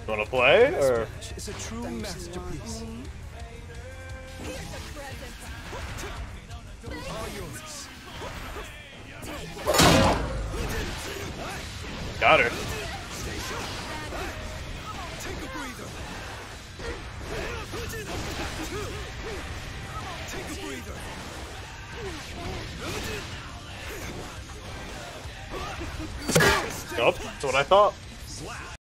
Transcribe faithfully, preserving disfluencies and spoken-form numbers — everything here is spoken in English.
Wanna play or? It's a true masterpiece. All yours. Got her. Take a breather. Take a breather. Yup, that's what I thought.